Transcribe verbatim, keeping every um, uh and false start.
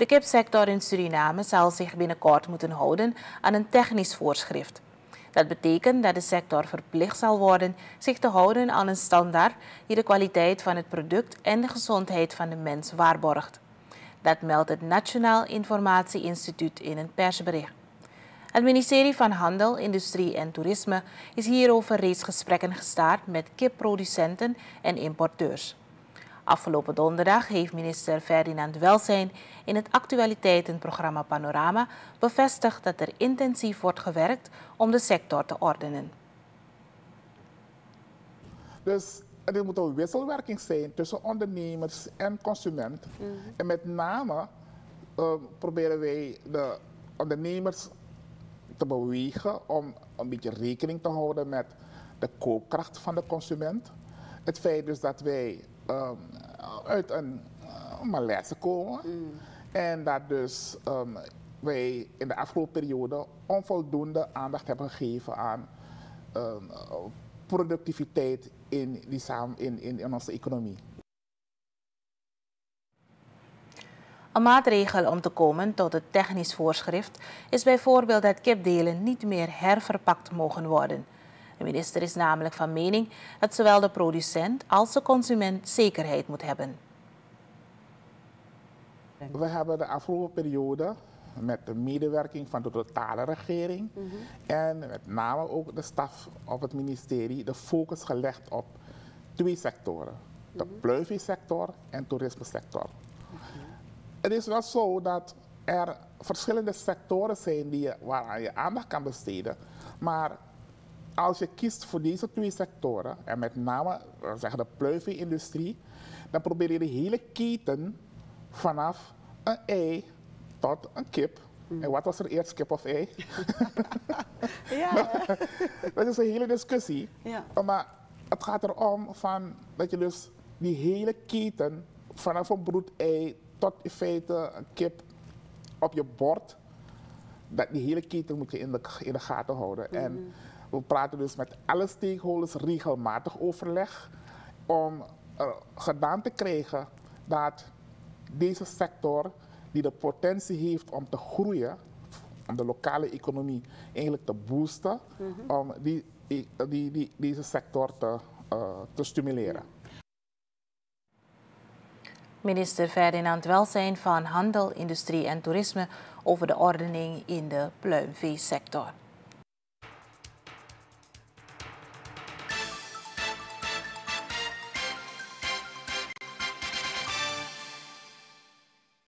De kipsector in Suriname zal zich binnenkort moeten houden aan een technisch voorschrift. Dat betekent dat de sector verplicht zal worden zich te houden aan een standaard die de kwaliteit van het product en de gezondheid van de mens waarborgt. Dat meldt het Nationaal Informatie Instituut in een persbericht. Het ministerie van Handel, Industrie en Toerisme is hierover reeds gesprekken gestart met kipproducenten en importeurs. Afgelopen donderdag heeft minister Ferdinand Welsijn in het actualiteitenprogramma Panorama bevestigd dat er intensief wordt gewerkt om de sector te ordenen. Dus er moet een wisselwerking zijn tussen ondernemers en consument. Mm. En met name uh, proberen wij de ondernemers te bewegen om een beetje rekening te houden met de koopkracht van de consument. Het feit dus dat wij um, uit een uh, malaise komen mm. en dat dus um, wij in de afgelopen periode onvoldoende aandacht hebben gegeven aan um, productiviteit in, die samen, in, in, in onze economie. Een maatregel om te komen tot het technisch voorschrift is bijvoorbeeld dat kipdelen niet meer herverpakt mogen worden. De minister is namelijk van mening dat zowel de producent als de consument zekerheid moet hebben. We hebben de afgelopen periode met de medewerking van de totale regering mm-hmm. en met name ook de staf op het ministerie de focus gelegd op twee sectoren. De mm-hmm. pluimveesector en de toerismesector. Mm-hmm. Het is wel zo dat er verschillende sectoren zijn die je, waaraan je aandacht kan besteden, maar als je kiest voor deze twee sectoren, en met name zeggen de pluimvee-industrie, dan probeer je de hele keten vanaf een ei tot een kip. Mm. En wat was er eerst, kip of ei? Ja. Dat is een hele discussie. Ja. Maar het gaat erom van dat je dus die hele keten vanaf een broedei tot in feite een kip op je bord, dat die hele keten moet je in de, in de gaten houden. Mm. En we praten dus met alle stakeholders regelmatig overleg om uh, gedaan te krijgen dat deze sector die de potentie heeft om te groeien, om de lokale economie eigenlijk te boosten, mm-hmm. om die, die, die, die, deze sector te, uh, te stimuleren. Minister Ferdinand Welsijn van Handel, Industrie en Toerisme over de ordening in de pluimveesector.